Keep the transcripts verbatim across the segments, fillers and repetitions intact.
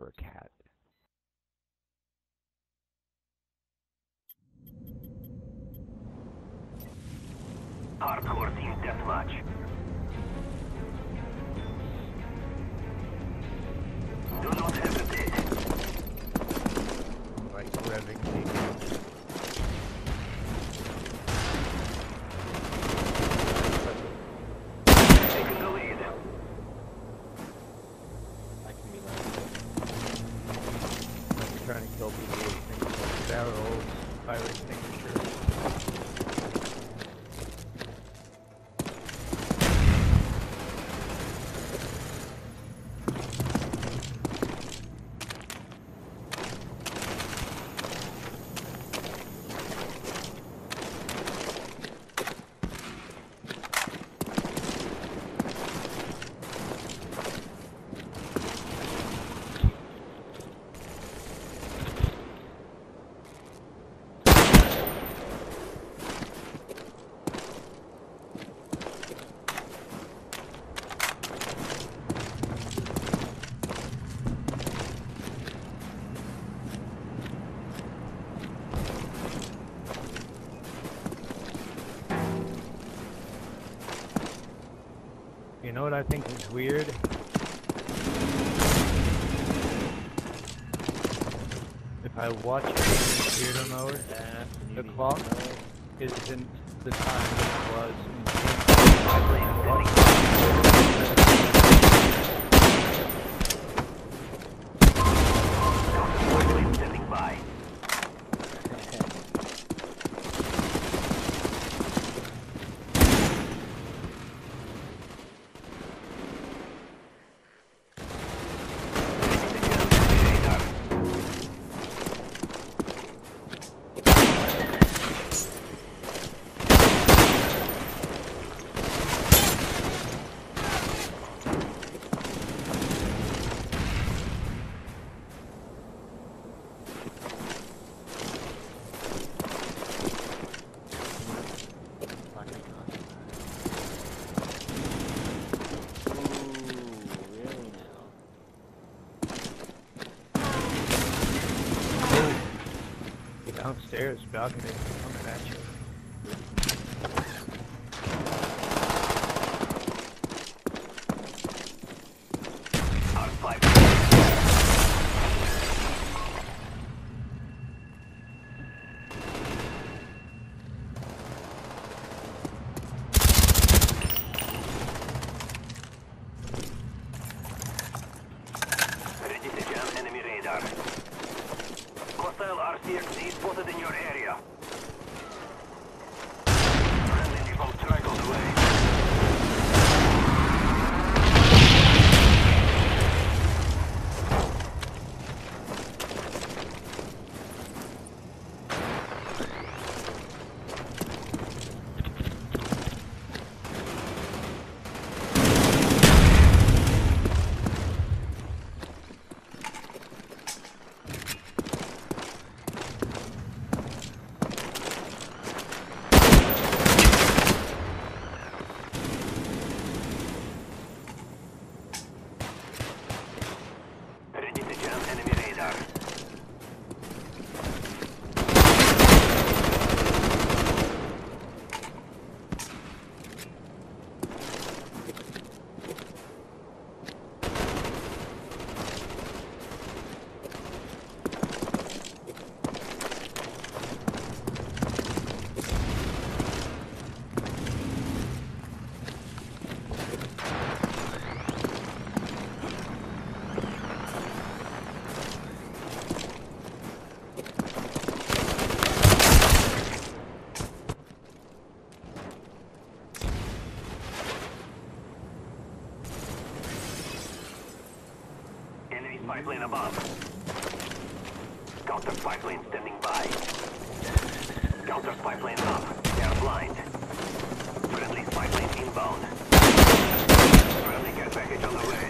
for a cat. Hardcore team deathmatch. Do not hesitate. Like revving things. Taking the lead. I can be like I'm trying to kill people with things like barrels, fire extinguishers. You know what I think is weird? If I watch theater mode, that. the clock isn't the time that it was in Counter standing by. downstairs balcony coming at you. R five. Ready to jam enemy radar. Hostile R C X D spotted in your area. Friendly default straggled away. Ready to jam enemy radar. Enemy spy plane above. Counter spy plane standing by. Counter spy plane up. They are blind. Friendly spy plane inbound. Friendly care package on the way.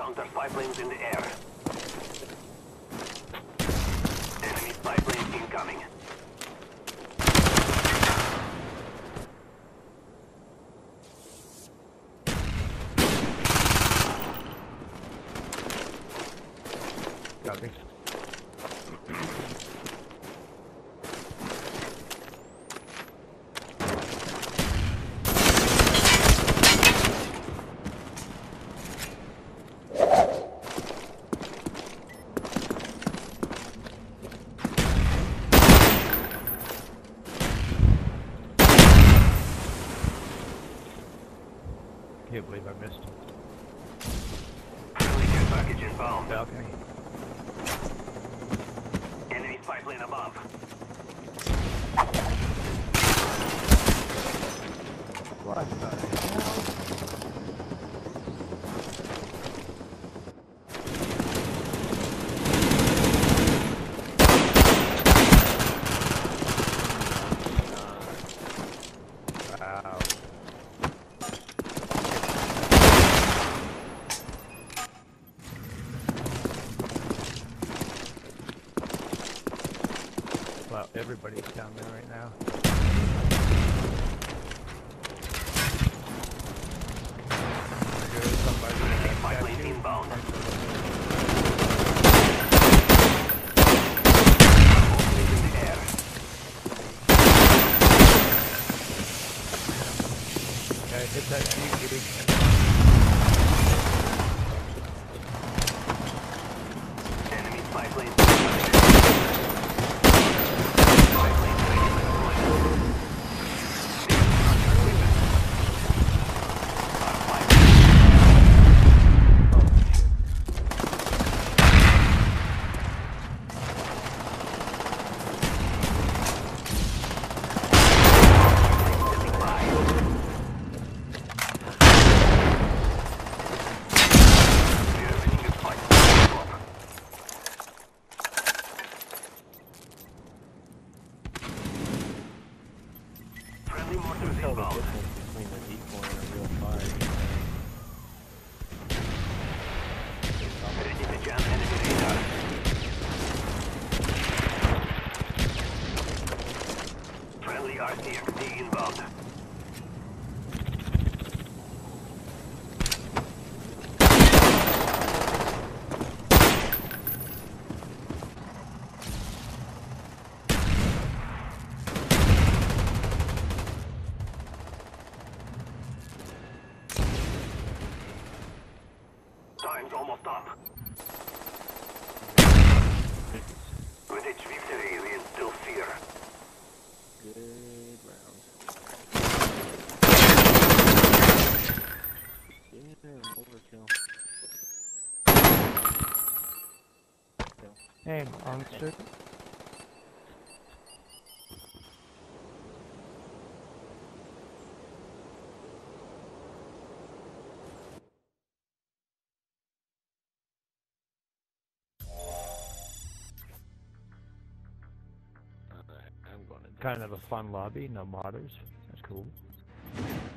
Counter spy planes in the air. Enemy spy plane incoming. Copy. Can't believe I missed him. Friendly care package inbound. Balcony. Enemy spy plane above. What the hell? Wow. Wow, everybody's down there right now. There goes somebody in that Spy plane statue. inbound. In the air. Okay, hit that G, dude. Enemy spy plane incoming. Spy plane ready for deployment. Our spy plane. Stepping by. We are winning this fight. Friendly mortars Tell the inbound. difference between the decoy and a real fire. Ready to jam enemy radar. Friendly R C X D inbound. Time's almost up. With each victory, we instill fear. Good round. Yeah, overkill. Kill. Hey, monster. Alright, I'm gonna Kind of a fun lobby, no modders. That's cool.